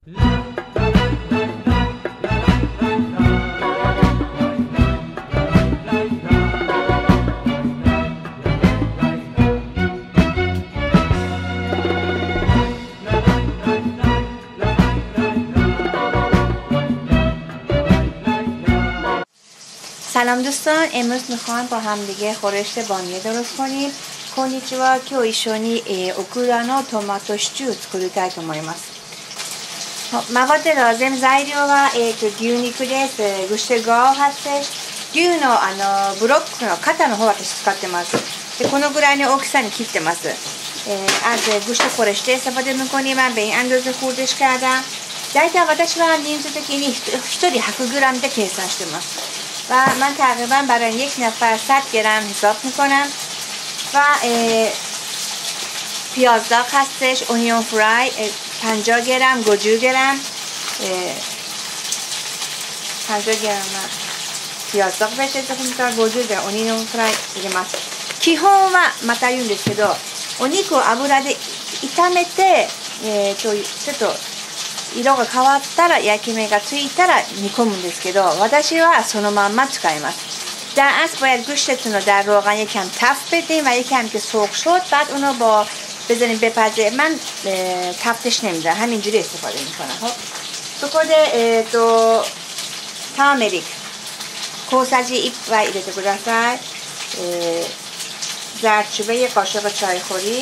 سلام دوستان، امروز میخوام با هم دیگه خورشت بامیه درست کنیم. کنیچوا،今日一緒にオクラのトマトシチューを作りたいと思います。مواد لازم材料は牛肉です。グシュガオ発生牛のブロックの肩の方を私使ってます。でこのぐらいの大きさに切ってます。از گوشت خورشته استفاده میکنیم. من به این اندازه خوردش کردم.大体私は人数的に1人100グラムで計算してます。و من تقریبا برای یک نفر 100 گرم حساب میکنم. و پیاز داغ هستش، اونیون فرای 50 گرم، گوجو گرم 50 گرم پیاز داغ بهش اضافه میکنم. گوجو گرم اونیون فرای 入れます。基本はまた言うんですけど、お肉を油で炒めて、ちょっと色が変わったら焼き目がついたら煮込むんですけど、私はそのまんま使います。در اصل باید گوشتتون رو در روغن یکم تفت بدیم و یکم که سرخ شد بعد اونو با بذاریم بپزه. من تفتش نمیدم، همینجوری استفاده میکنم. خب そこでターメリック小さじ1杯入れてください。ザーチュベ1قاشق چای خوری،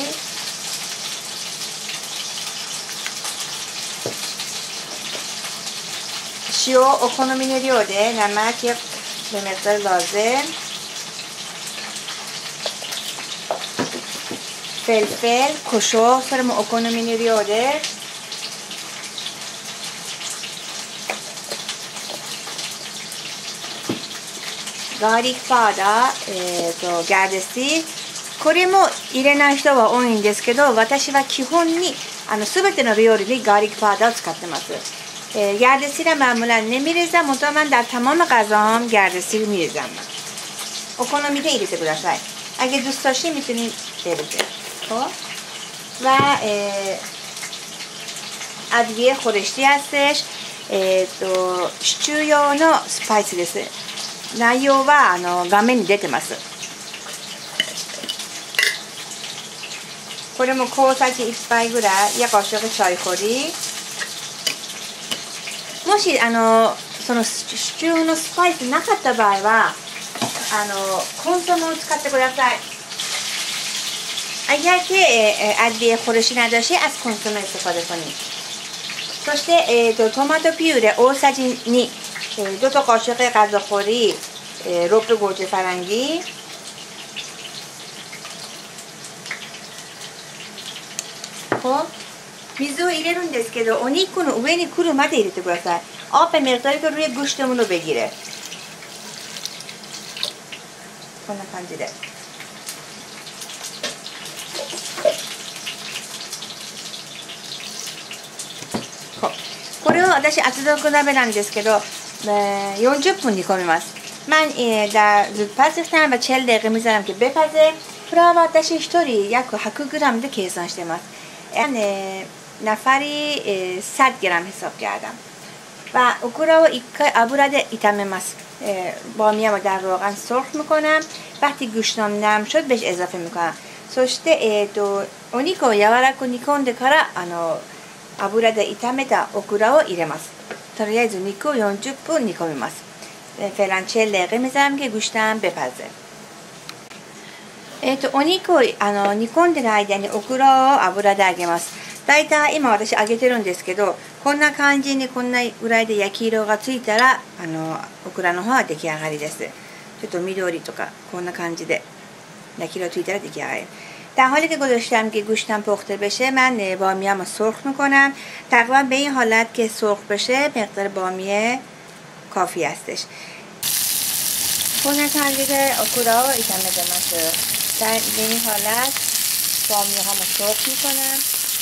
塩お好みの量でنمک به مقدار لازم، فلفل 胡椒それもお好みの量で、ガーリックパウダー、ガーデシーこれも入れない人は多いんですけど、私は基本に全ての料理にガーリックパウダーを使ってます。گردسیر معمولا نمیریزم، منتها من در تمام غذاهام گردسیر میریزم. お好みで入れてください。اگه دوست داشتی میتونید بریزید. خب و ادویه خورشتی هستش. シチュー用のスパイスです。内容は画面に出てます。これも小さじ1杯ぐらいやقاشق چای خوری。もしそのシチューのスパイスなかった場合はコンソメを使ってください。اگر که ادویه خورشی نداشتی از کنسومه استفاده کنید. そしてトマトピューレ大さじ2 2تا قاشق غذاخوری رب گوجه فرنگی، خب水を入れるんですけど、お肉の上に来るまで入れてください。آب به مقداری که روی گوشتمون رو بگیره. こんな感じで。これを私圧力鍋なんですけど40分煮込みます。من در زودپز ریختم و 40 دقیقه میذارم که بپزه. これは私1人約100グラムで計算してます。نفری 100 گرم حساب کردم. و اوکرا رو 1回油で炒めます。بامیه رو در روغن سرخ میکنم. وقتی گوشتم نرم شد بهش اضافه میکنم. そしてお肉を柔らかく煮込んでから油で炒めたオクラを入れます。とりあえず肉を40分煮込みます。فعلا 40 دقیقه میذارم که گوشتم بپزه. お肉を煮込んでる間にオクラを油で揚げます。だいたい今私揚げてるんですけど、こんな感じにこんなぐらいで焼き色がついたらオクラの方は出来上がりです。ちょっと緑とかこんな感じで焼き色ついたら出来上がり。در حالی که گذاشتم که گوشتم پخته بشه من بامیه‌مو سرخ میکنم. تقریبا به این حالت که سرخ بشه مقدار بامیه کافی هستش. こんな感じでオクラを炒めてます。به این حالت بامیه‌هامو سرخ میکنم.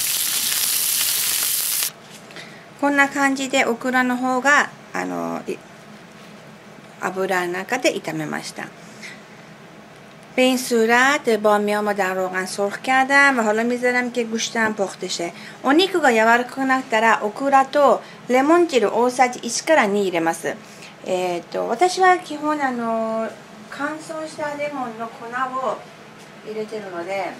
こんな感じでオクラの方が油の中で炒めました。 به این صورت بامیامو در روغن سرخ کردم و حالا میذارم که گوشتم پخته شه.お肉が柔らかくなったらオクラとレモン汁大さじ1から2入れます。私は基本乾燥したレモンの粉を入れてるので、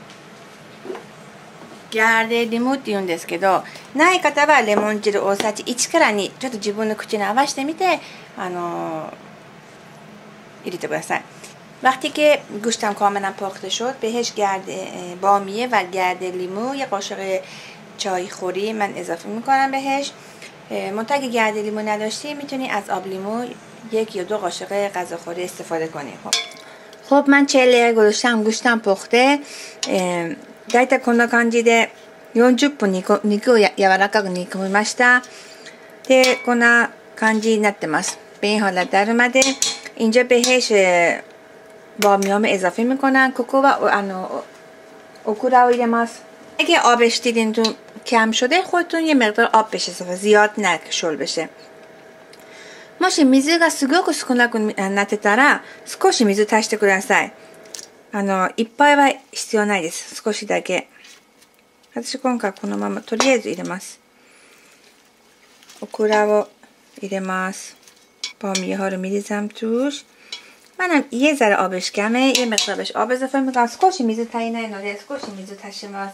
ギャーデリムって言うんですけど、ない方はレモン汁大さじ1から2ちょっと自分の口に合わせてみて入れてください。وقتی که گوشتم کاملا پخته شد بهش بامیه و گرد لیمو یه قاشق چای خوری من اضافه میکنم بهش. منتها اگه گرد لیمو نداشتی میتونی از آب لیمو 1 یا 2 قاشق غذاخوری استفاده کنی. خب من 40 دقیقه گذاشتم گوشتم پخته. だいたいこんな感じで40分肉を柔らかく煮込みました。でこんな感じになってます. به این حالت در اومده. اینجا بهش بامیام اضافه میکنم. کوکو و اوکورا رو入れます. اگه آبش دیدین تو کم شده خودتون یه مقدار آب بشه زیاد نه که شل بشه. もし水がすごく少なくなってたら少し水足してください。いっぱいは必要ないです。少しだけ。私今回このままとりあえず入れます。オクラを入れます. بامیه ها رو میریزم توش. منم یه ذره آبش کمه. یه مقدار بهش آب اضافه میکنم. 少し水足りないので少し水足します.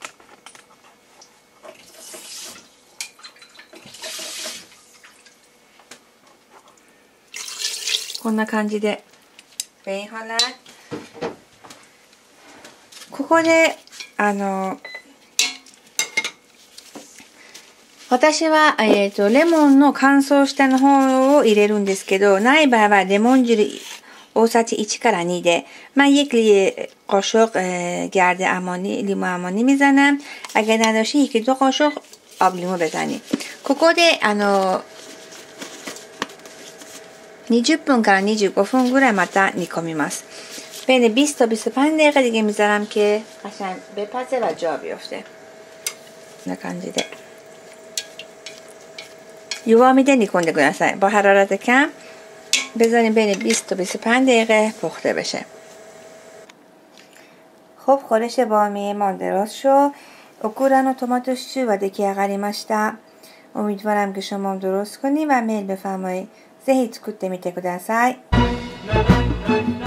こんな感じで。ベイハラ。ここで私はレモンの乾燥したの方を入れるんですけど、ない場合はレモン汁大さじ1から2でمن یک قاشق گرد لیمو عمانی میزنم. اگر نداشتی 1 2 قاشق آب لیمو بزنید. ここで20分から25分ぐらいまた煮込みます. بین 20 تا 25 دقیقه دیگه میذارم که قشنگ بپزه و جا بیفته.こんな感じで弱火で煮込んでください. با حرارت کم بذاریم بین 20 تا 25 دقیقه پخته بشه. خب خورش بامیه ما درست شد. اوکوراのトマトシチューは出来上がりました. امیدوارم که شما هم درست کنید و میل بفرمایید.ぜひ作ってみてください.